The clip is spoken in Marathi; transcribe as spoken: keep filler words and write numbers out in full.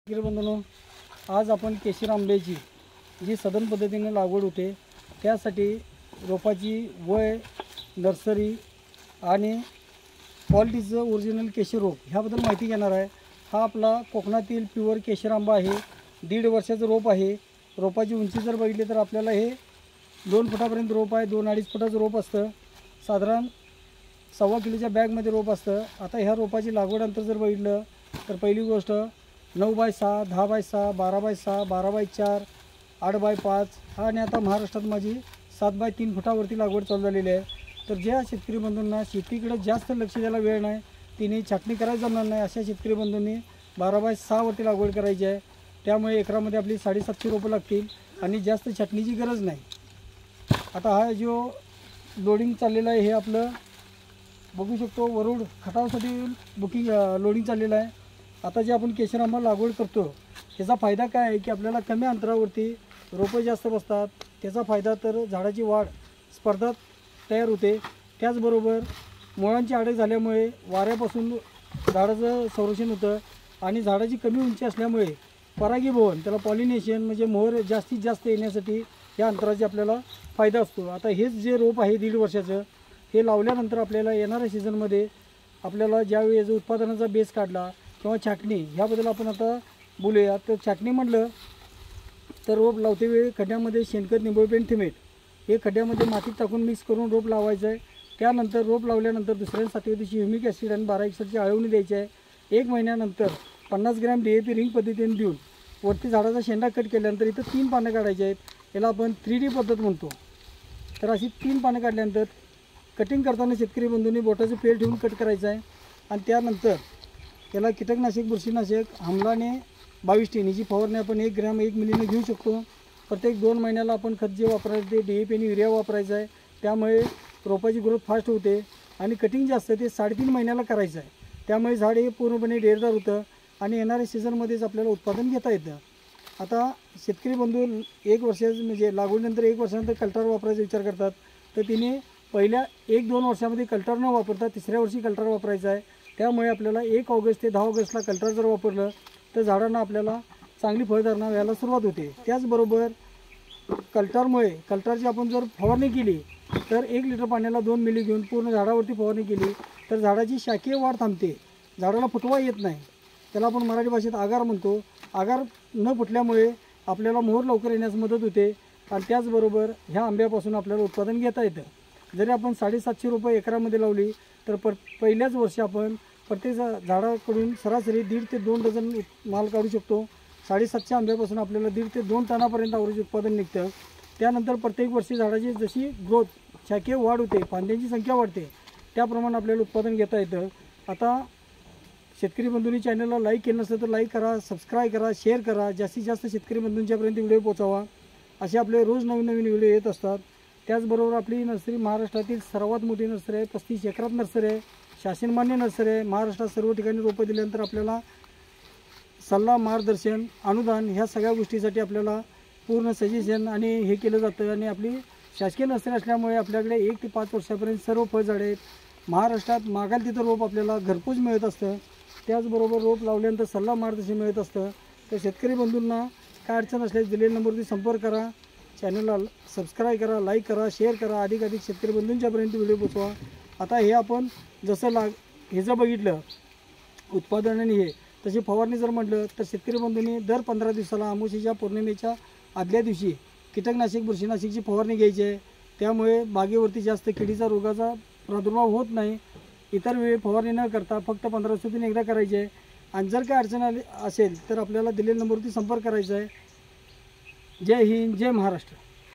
बंधूंनो, आज आपण केशर आंब्याची जी सदन पद्धतीने लागवड होते त्यासाठी रोपाची वय, नर्सरी आणि क्वालिटीचं ओरिजिनल केशर रोप ह्याबद्दल माहिती घेणार आहे। हा आपला कोकणातील प्युअर केशर आंबा आहे। दीड वर्षाचं रोप आहे। रोपाची उंची जर बघितली तर आपल्याला हे दोन फुटापर्यंत रोप आहे। दोन अडीच फुटाचं रोप असतं। साधारण सव्वा किलोच्या बॅगमध्ये रोप असतं। आता ह्या रोपाची लागवड अंतर जर बघितलं तर पहिली गोष्ट नऊ बाय सहा, दहा बाय सहा, बारा बाय सहा, बारा बाय चार, आठ बाय पाच आणि आता महाराष्ट्रात माझी सात बाय तीन फुटावरती लागवड चालू झालेली आहे। तर ज्या शेतकरी बंधूंना शेतीकडे जास्त लक्ष द्यायला वेळ नाही, तिने छाटणी करायला जमणार नाही, अशा शेतकरी बंधूंनी बारा बाय सहावरती लागवड करायची आहे। त्यामुळे एकरामध्ये आपली साडेसातशे रोपं लागतील आणि जास्त छाटणीची गरज नाही। आता हा जो लोडिंग चाललेला आहे हे आपलं बघू शकतो, वरुड खटावसाठी बुकिंग लोडिंग चाललेलं आहे। आता जे आपण केशर आंबा लागवड करतो त्याचा फायदा काय आहे की आपल्याला कमी अंतरावरती रोपं जास्त बसतात। त्याचा फायदा तर झाडाची वाढ स्पर्धात तयार होते। त्याचबरोबर मुळांची अडक झाल्यामुळे वाऱ्यापासून झाडाचं संरक्षण होतं आणि झाडाची कमी उंची असल्यामुळे परागीभवन त्याला पॉलिनेशन म्हणजे मोहर जास्तीत जास्त येण्यासाठी या अंतराचा आपल्याला फायदा असतो। आता हेच जे रोप आहे दीड वर्षाचं हे लावल्यानंतर आपल्याला येणाऱ्या सीझनमध्ये आपल्याला ज्यावेळी याचा उत्पादनाचा बेस काढला किंवा छाटणी ह्याबद्दल आपण आता बोलूया। तर छाटणी म्हटलं तर रोप लावते वेळी खड्ड्यामध्ये शेणखत, निंबोळी थिमेट हे खड्ड्यामध्ये मातीत टाकून मिक्स करून रोप लावायचं आहे। त्यानंतर रोप लावल्यानंतर दुसऱ्या सातव्या दिवशी ह्युमिक ॲसिड आणि बारा एकसष्टची आळवणी द्यायची आहे। एक महिन्यानंतर पन्नास gram D A P ring पद्धतीने देऊन वरती झाडाचा शेंडा कट केल्यानंतर इथं तीन पानं काढायची आहेत। याला आपण थ्री डी पद्धत म्हणतो। तर अशी तीन पानं काढल्यानंतर कटिंग करताना शेतकरी बंधूंनी बोटाचं पेल ठेवून कट करायचं आहे आणि त्यानंतर याला कीटकनाशक, बुरशीनाशक हमलाने बावीस टेनीची फवारणी आपण एक ग्रॅम एक मिलीने घेऊ शकतो। प्रत्येक दोन महिन्याला आपण खत जे वापरायचं ते डी ए पी आणि युरिया वापरायचं आहे। त्यामुळे रोपाची ग्रोथ फास्ट होते आणि कटिंग जे असतं ते साडेतीन महिन्याला करायचं आहे। त्यामुळे झाड हे पूर्णपणे डेरदार होतं आणि येणाऱ्या सीझनमध्येच आपल्याला उत्पादन घेता येतं। आता शेतकरी बंधू एक वर्षाचं म्हणजे लागवडीनंतर एक वर्षानंतर कल्टार वापरायचा विचार करतात, तर तिने पहिल्या एक दोन वर्षामध्ये कल्टार न वापरता तिसऱ्या वर्षी कल्टार वापरायचा आहे। त्यामुळे आपल्याला एक ऑगस्ट ते दहा ऑगस्टला कल्टार जर वापरलं तर झाडांना आपल्याला चांगली फळधारणा व्हायला सुरुवात होते। त्याचबरोबर कल्टारमुळे कल्टारची आपण जर फवारणी केली तर एक लिटर पाण्याला दोन मिली घेऊन पूर्ण झाडावरती फवारणी केली तर झाडाची शाखीय वाढ थांबते, झाडाला फुटवा येत नाही। त्याला आपण मराठी भाषेत आगार म्हणतो। आगार न फुटल्यामुळे आपल्याला मोहर लवकर येण्यास मदत होते आणि त्याचबरोबर ह्या आंब्यापासून आपल्याला उत्पादन घेता येतं। जरी आपण साडेसातशे रुपये एकरामध्ये लावली तर पर पहिल्याच वर्षी आपण प्रत्येक झाडाकडून सरासरी दीड ते दोन डझन माल काढू शकतो। साडेसातशे आंब्यापासून आपल्याला दीड ते दोन टनापर्यंत आवरेज उत्पादन निघतं। त्यानंतर प्रत्येक वर्षी झाडाची जशी ग्रोथ शाखीय वाढ होते, फांद्यांची संख्या वाढते, त्याप्रमाणे आपल्याला उत्पादन घेता येतं। आता शेतकरी बंधूंनी चॅनलला लाईक केलं नसतं तर लाईक करा, सबस्क्राईब करा, शेअर करा, जास्तीत जास्त शेतकरी बंधूंच्यापर्यंत व्हिडिओ पोहोचावा। असे आपले रोज नवीन नवीन व्हिडिओ येत असतात। त्याचबरोबर आपली नर्सरी महाराष्ट्रातील सर्वात मोठी नर्सरी आहे। पस्तीस एकरात नर्सरी आहे, शासनमान्य नर्सरी आहे। महाराष्ट्रात सर्व ठिकाणी रोपं दिल्यानंतर आपल्याला सल्ला, मार्गदर्शन, अनुदान ह्या सगळ्या गोष्टीसाठी आपल्याला पूर्ण सजेशन आणि हे केलं जातं आणि आपली शासकीय नर्सरी असल्यामुळे आपल्याकडे एक ते पाच वर्षापर्यंत सर्व फळझाडे आहेत। महाराष्ट्रात मागाल तिथं रोप आपल्याला घरपोच मिळत असतं। त्याचबरोबर रोप लावल्यानंतर सल्ला, मार्गदर्शन मिळत असतं। तर शेतकरी बंधूंना काय अडचण असल्यास दिलेल्या नंबरवरती संपर्क करा, चॅनलला सबस्क्राईब करा, लाईक करा, शेअर करा, अधिक अधिक शेतकरी बंधूंच्यापर्यंत व्हिडिओ पोचवा। आता हे आपण जसं लाग हे जर बघितलं उत्पादन आणि हे तशी फवारणी जर म्हटलं तर शेतकरी बंधूंनी दर पंधरा दिवसाला अमावस्येच्या पौर्णिमेच्या आदल्या दिवशी कीटकनाशक, बुरशीनाशकची फवारणी घ्यायची आहे। त्यामुळे बागेवरती जास्त किडीचा रोगाचा प्रादुर्भाव होत नाही। इतर वेळी फवारणी न करता फक्त पंधरा दिवसातून एकदा करायची आहे आणि जर काय अडचण आली असेल तर आपल्याला दिलेल्या नंबरवरती संपर्क करायचा आहे। जय हिंद, जय महाराष्ट्र।